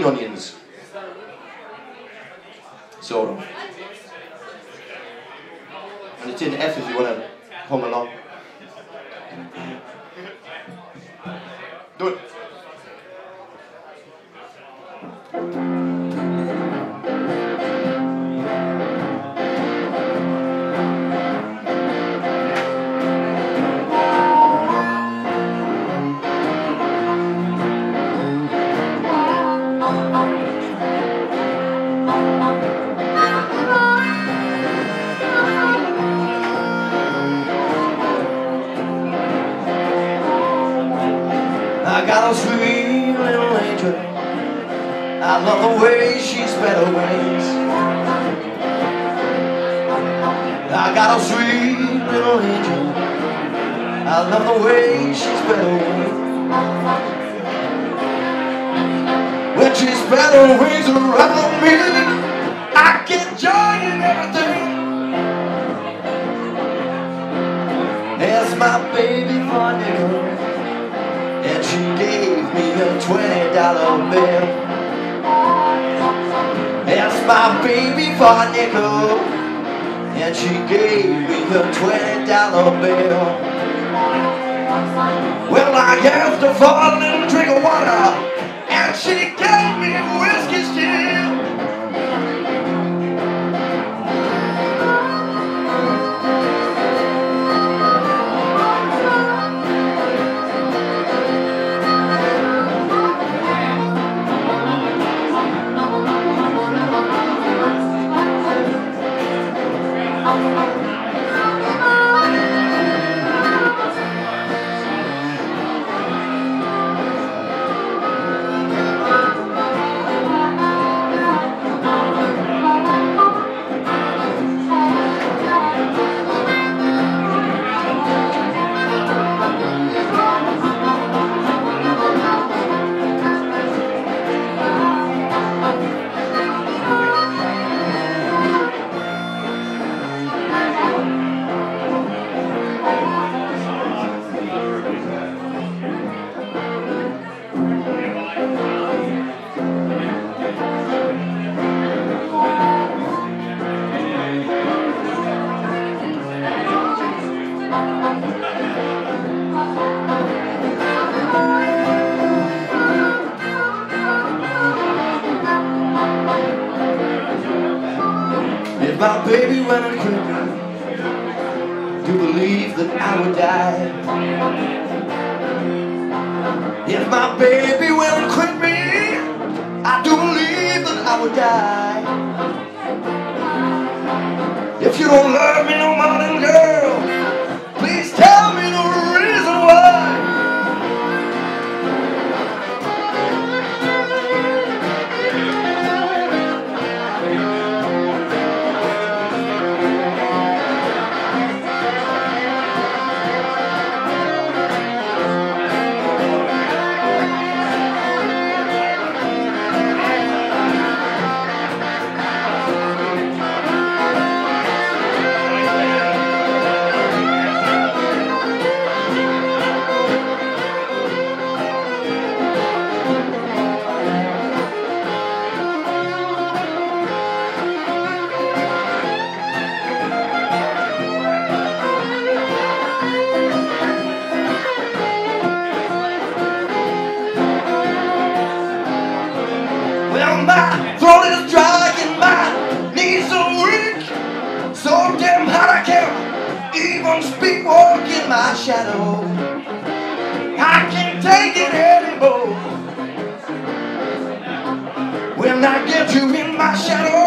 onions. Sort of. And it's in F if you want to hum along. Do it. I got a sweet little angel. I love the way she spread her wings. I got a sweet little angel. I love the way she spread her wings. When she spread her wings around me, I get joy in everything. There's my baby for nickel, and she gave me a $20 bill. That's my baby for a nickel, and she gave me a $20 bill. Well, I asked her for a little drink of water, and she gave me a whiskey still. If my baby went and quit me, do believe that I would die. If my baby went and quit me, I do believe that I would die. If you don't love me no more than girl, please tell me the reason why. My throat is dry and my knees are weak, so damn hot I can't even speak. Walk in my shadow, I can't take it anymore. When I get you in my shadow,